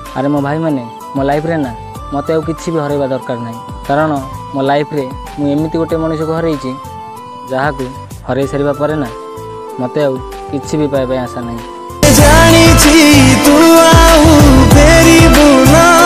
अरे मो भाई मैंने मो लाइफ रे ना मत किसी भी हरवा दरकार ना कारण मो लाइफ रे मुझे गोटे मनीष को हर जहाँ को हर सारा पर ना मत किसी भी पाइबा आशा नहीं।